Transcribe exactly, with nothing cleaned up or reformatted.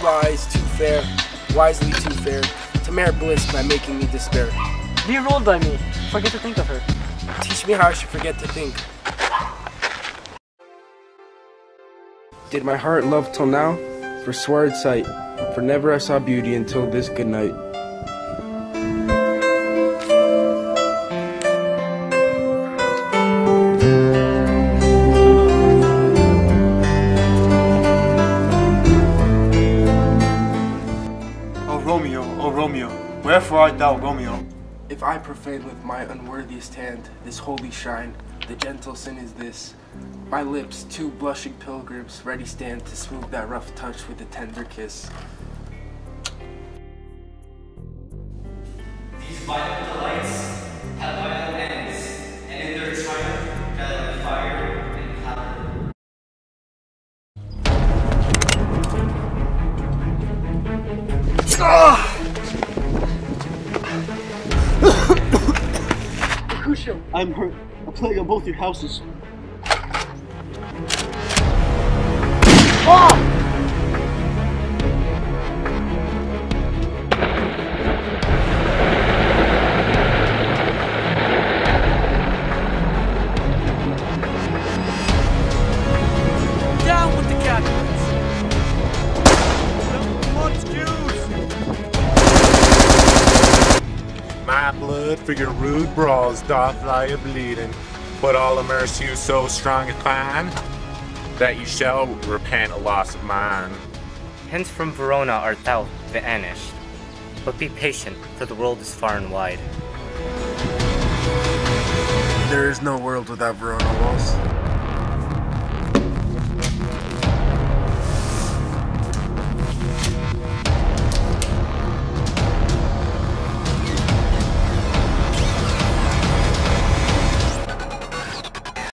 lies, too fair, wisely too fair, to merit bliss by making me despair. Be ruled by me, forget to think of her. Teach me how I should forget to think. Did my heart love till now? For swear its sight, for never I saw beauty until this good night. O Romeo, O Romeo, wherefore art thou, Romeo? If I profane with my unworthiest hand this holy shrine, the gentle sin is this. My lips, two blushing pilgrims, ready stand to smooth that rough touch with a tender kiss. These violent delights have violent ends, and in their triumph valiant fire and power. Mercutio, I'm hurt. A plague on both your houses. down with the captains! My blood for your rude brawls doth lie a-bleeding, but all immerse you so strong incline, that you shall repent a loss of mine. Hence from Verona art thou vanished, but be patient, for the world is far and wide. There is no world without Verona walls.